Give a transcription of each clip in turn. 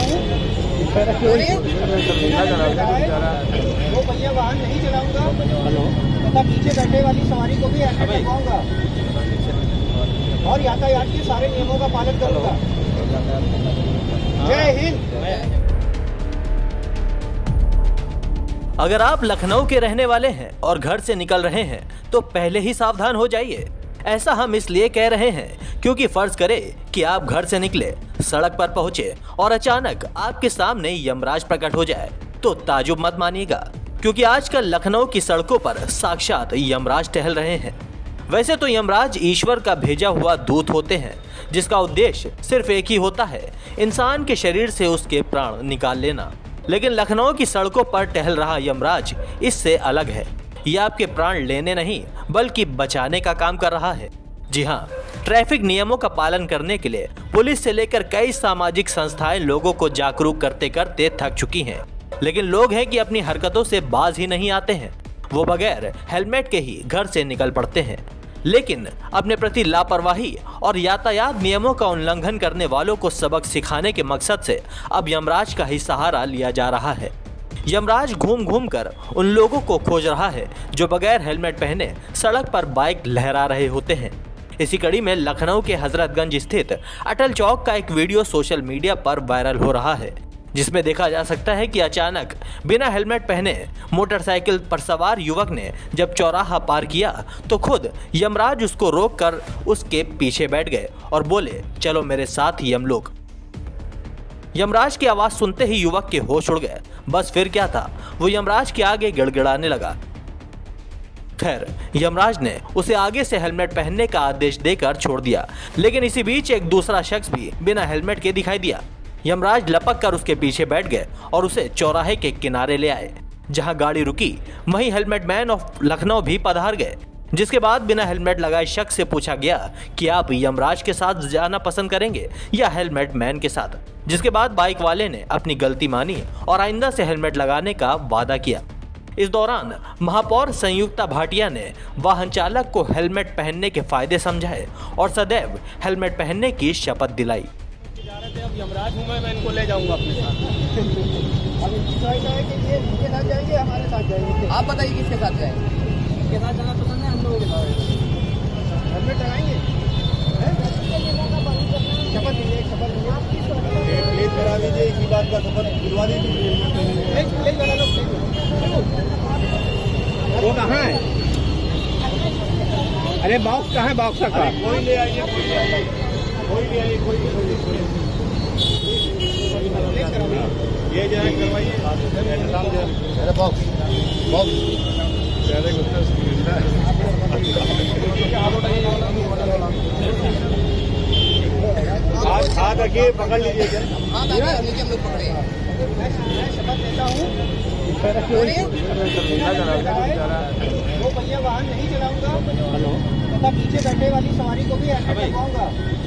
हूँ, वो पहिया वाहन नहीं चलाऊंगा तथा पीछे बैठे वाली सवारी को भी हेलमेट लगवाऊंगा और यातायात के सारे नियमों का पालन करूंगा। जय हिंद। अगर आप लखनऊ के रहने वाले हैं और घर से निकल रहे हैं तो पहले ही सावधान हो जाइए। ऐसा हम इसलिए कह रहे हैं क्योंकि फर्ज करें कि आप घर से निकले, सड़क पर पहुंचे और अचानक आपके सामने यमराज प्रकट हो जाए तो ताजुब मत मानिएगा, क्योंकि आजकल लखनऊ की सड़कों पर साक्षात यमराज टहल रहे हैं। वैसे तो यमराज ईश्वर का भेजा हुआ दूत होते हैं जिसका उद्देश्य सिर्फ एक ही होता है, इंसान के शरीर से उसके प्राण निकाल लेना। लेकिन लखनऊ की सड़कों पर टहल रहा यमराज इससे अलग है। ये आपके प्राण लेने नहीं बल्कि बचाने का काम कर रहा है। जी हाँ, ट्रैफिक नियमों का पालन करने के लिए पुलिस से लेकर कई सामाजिक संस्थाएं लोगों को जागरूक करते करते थक चुकी हैं, लेकिन लोग हैं कि अपनी हरकतों से बाज ही नहीं आते हैं। वो बगैर हेलमेट के ही घर से निकल पड़ते हैं। लेकिन अपने प्रति लापरवाही और यातायात नियमों का उल्लंघन करने वालों को सबक सिखाने के मकसद से अब यमराज का ही सहारा लिया जा रहा है। यमराज घूम घूम कर उन लोगों को खोज रहा है जो बगैर हेलमेट पहने सड़क पर बाइक लहरा रहे होते हैं। इसी कड़ी में लखनऊ के हजरतगंज स्थित अटल चौक का एक वीडियो सोशल मीडिया पर वायरल हो रहा है, जिसमें देखा जा सकता है कि अचानक बिना हेलमेट पहने मोटरसाइकिल पर सवार युवक ने जब चौराहा पार किया तो खुद यमराज उसको रोककर उसके पीछे बैठ गए और बोले, चलो मेरे साथ ही हम लोग। यमराज की आवाज सुनते ही युवक के होश उड़ गए। बस फिर क्या था, वो यमराज के आगे गिड़गिड़ाने लगा। खैर, यमराज ने उसे आगे से हेलमेट पहनने का आदेश देकर छोड़ दिया, लेकिन इसी बीच एक दूसरा शख्स भी बिना हेलमेट के दिखाई दिया। यमराज लपक कर उसके पीछे बैठ गए और उसे चौराहे के किनारे ले आए। जहां गाड़ी रुकी वहीं हेलमेट मैन ऑफ लखनऊ भी पधार गए, जिसके बाद बिना हेलमेट लगाए शख्स से पूछा गया कि आप यमराज के साथ जाना पसंद करेंगे या हेलमेट मैन के साथ। जिसके बाद बाइक वाले ने अपनी गलती मानी और आइंदा से हेलमेट लगाने का वादा किया। इस दौरान महापौर संयुक्ता भाटिया ने वाहन चालक को हेलमेट पहनने के फायदे समझाए और सदैव हेलमेट पहनने की शपथ दिलाई। अब यमराज हूँ मैं इनको ले जाऊंगा अपने साथ। अब है कि ये इनके साथ जाएंगे, हमारे साथ जाएंगे। आप बताइए किसके साथ जाएंगे? इनके साथ जाना पसंद है, हम लोगों के साथ। हेलमेट लगाएंगे? शपथ दीजिए, शपथ दीजिए। प्लीज करा दीजिए, इसी बात का शपथ दिलवा दीजिए। प्लीज करा दो। वो कहाँ है? अरे बॉक्स कहाँ है? बॉक्स का कोई ले आइए, कोई ले आइए, कोई ले आइए, कोई ये जो है करवाइए। अरे बॉक्स बॉक्स हाथ रखिए, पकड़ लीजिए। क्या हम लोग पकड़े? मैं शपथ लेता हूँ, वो पहिया वाहन नहीं चलाऊंगा तथा पीछे बैठे वाली सवारी को भी हेलमेट लगवाऊंगा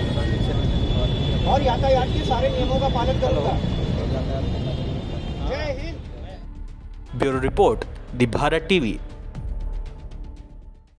और यातायात के सारे नियमों का पालन करूंगा। जय हिंद। Bureau report, the Bharat TV.